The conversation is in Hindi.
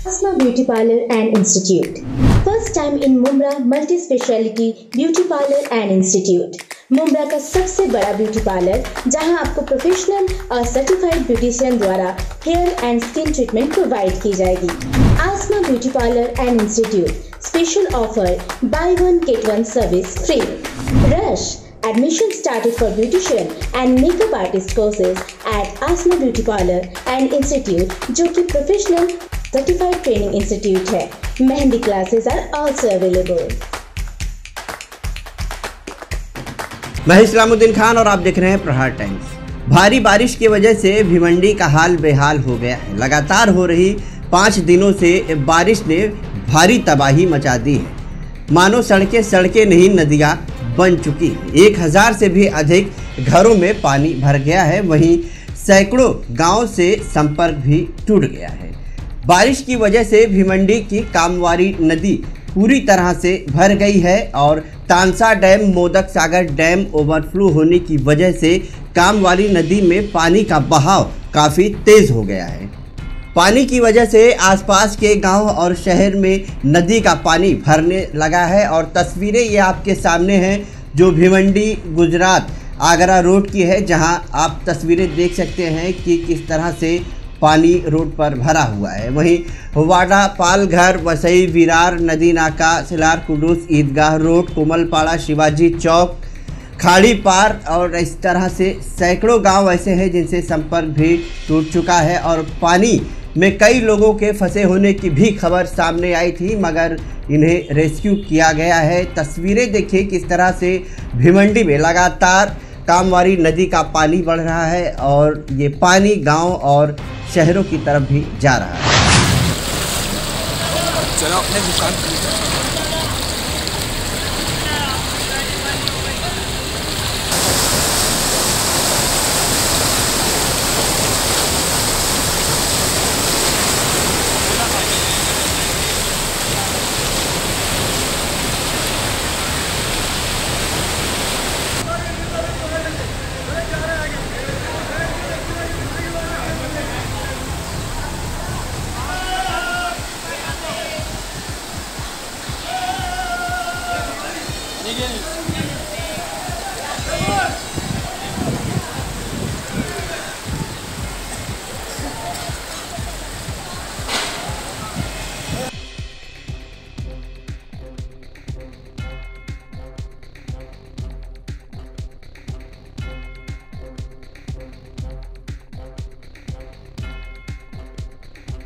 Asma Beauty Parlor and Institute. First time in Mumra Multi Speciality Beauty Parlor and Institute. Mumbra का सबसे बड़ा ब्यूटी पार्लर जहां आपको प्रोफेशनल और सर्टिफाइड ब्यूटिशियन द्वारा hair and skin treatment provide की जाएगी। Asma beauty parlour and institute special offer buy one get one service free. Rush Admission started for beautician and makeup artist courses at Asma Beauty Parlor and Institute, जो कि प्रोफेशनल सर्टिफाइड ट्रेनिंग इंस्टीट्यूट है। Mehndi classes are also available. मैं इस्लामुद्दीन खान और आप देख रहे हैं प्रहार टाइम्स। भारी बारिश की वजह से भिवंडी का हाल बेहाल हो गया है। लगातार हो रही 5 दिनों से बारिश ने भारी तबाही मचा दी है। मानो सड़कें नहीं नदियां बन चुकी है। 1000 से भी अधिक घरों में पानी भर गया है। वहीं सैकड़ों गांव से संपर्क भी टूट गया है। बारिश की वजह से भिवंडी की कामवारी नदी पूरी तरह से भर गई है और Tansa dam, Modak Sagar dam overflow होने की वजह से कामवारी नदी में पानी का बहाव काफ़ी तेज़ हो गया है। पानी की वजह से आसपास के गांव और शहर में नदी का पानी भरने लगा है और तस्वीरें ये आपके सामने हैं जो भिवंडी गुजरात आगरा रोड की है, जहां आप तस्वीरें देख सकते हैं कि किस तरह से पानी रोड पर भरा हुआ है। वहीं वाडा, पालघर, वसई, विरार, नदी नाका, सिलार कुडूस, ईदगाह रोड, कोमलपाड़ा, शिवाजी चौक, खाड़ी पार और इस तरह से सैकड़ों गांव ऐसे हैं जिनसे संपर्क भी टूट चुका है और पानी में कई लोगों के फंसे होने की भी खबर सामने आई थी, मगर इन्हें रेस्क्यू किया गया है। तस्वीरें देखिए किस तरह से भिवंडी में लगातार कामवारी नदी का पानी बढ़ रहा है और ये पानी गांव और शहरों की तरफ भी जा रहा है। चलो अपने दुकान